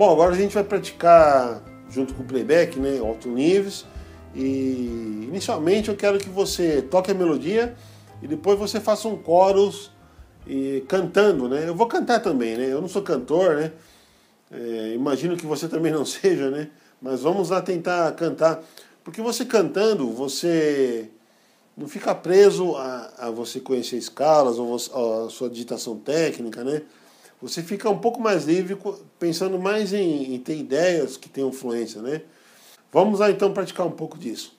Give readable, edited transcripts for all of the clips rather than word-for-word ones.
Bom, agora a gente vai praticar junto com o playback, né, alto níveis. E inicialmente eu quero que você toque a melodia e depois você faça um chorus e cantando, né? Eu vou cantar também, né? Eu não sou cantor, né? Imagino que você também não seja, né? Mas vamos lá tentar cantar. Porque você cantando, você não fica preso a você conhecer escalas ou a sua digitação técnica, né? Você fica um pouco mais livre, pensando mais em ter ideias que tenham fluência, né? Vamos lá então praticar um pouco disso.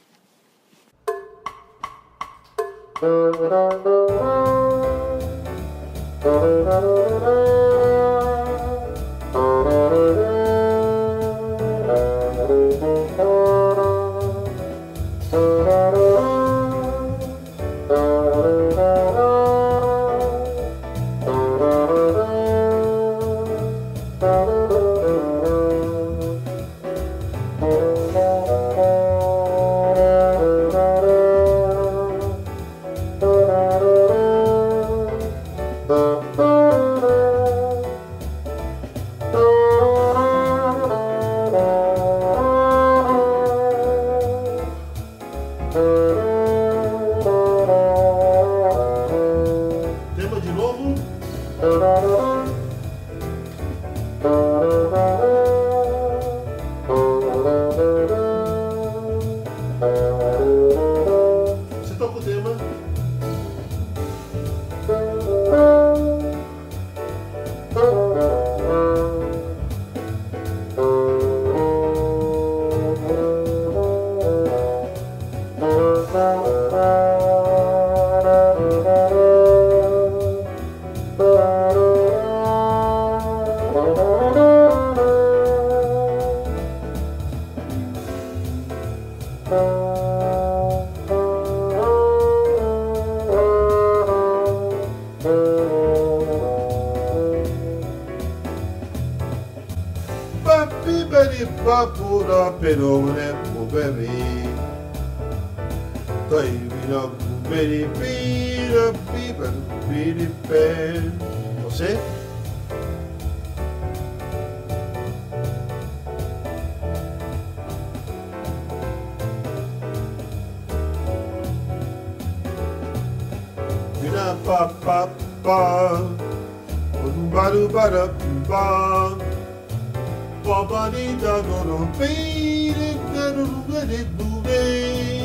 Tema de novo. Você toca o tema. Papi beri papura pero ne puberi. Toi vino beri pira pipa piri pé. Você? Vira pa pa pa. Baru bara pa. Paparida no pere, quero ver